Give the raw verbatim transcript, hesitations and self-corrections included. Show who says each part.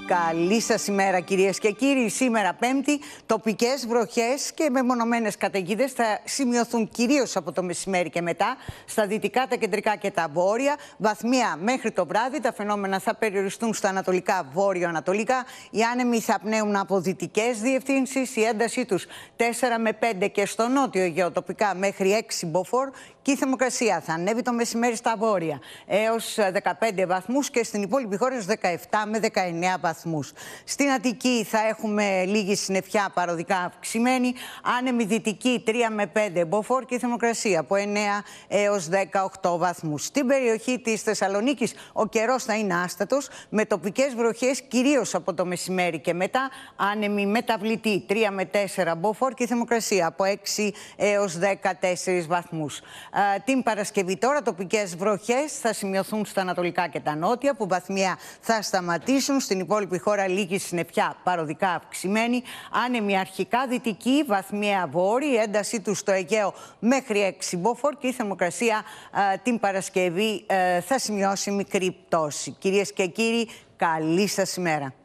Speaker 1: Καλή σας ημέρα, κυρίες και κύριοι. Σήμερα Πέμπτη, τοπικές βροχές και μεμονωμένες καταιγίδες θα σημειωθούν κυρίως από το μεσημέρι και μετά στα δυτικά, τα κεντρικά και τα βόρεια. Βαθμία μέχρι το βράδυ. Τα φαινόμενα θα περιοριστούν στα ανατολικά, βόρειο-ανατολικά. Οι άνεμοι θα πνέουν από δυτικές διευθύνσεις. Η έντασή τους τέσσερα με πέντε και στο νότιο Αιγαίο τοπικά μέχρι έξι μποφόρ. Και η θερμοκρασία θα ανέβει το μεσημέρι στα βόρεια έως δεκαπέντε βαθμούς και στην υπόλοιπη χώρα έως δεκαεπτά με δεκαεννέα βαθμούς. Στην Αττική θα έχουμε λίγη συννεφιά παροδικά αυξημένη, άνεμη δυτική τρία με πέντε μποφόρ και η θερμοκρασία από εννέα έως δεκαοκτώ βαθμούς. Στην περιοχή της Θεσσαλονίκης ο καιρός θα είναι άστατος με τοπικές βροχές κυρίως από το μεσημέρι και μετά, άνεμη μεταβλητή τρία με τέσσερα μποφόρ και η θερμοκρασία από έξι έως δεκατέσσερις βαθμούς. Την Παρασκευή τώρα τοπικές βροχές θα σημειωθούν στα ανατολικά και τα νότια που βαθμία θα σταματήσουν. Στην υπόλοιπη χώρα λίγη συννεφιά παροδικά αυξημένη, άνεμη αρχικά δυτική, βαθμία βόρεια, έντασή του στο Αιγαίο μέχρι έξι μποφόρ και η θερμοκρασία α, την Παρασκευή α, θα σημειώσει μικρή πτώση. Κυρίες και κύριοι, καλή σας ημέρα.